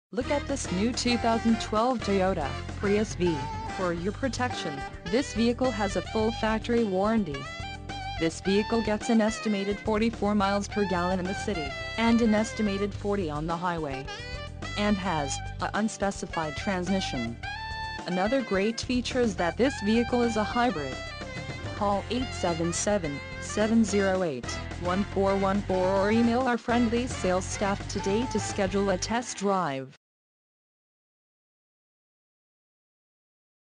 Look at this new 2012 Toyota Prius V. For your protection, this vehicle has a full factory warranty. This vehicle gets an estimated 44 miles per gallon in the city, and an estimated 40 on the highway. And has an unspecified transmission. Another great feature is that this vehicle is a hybrid. Call 877-708-1414 or email our friendly sales staff today to schedule a test drive.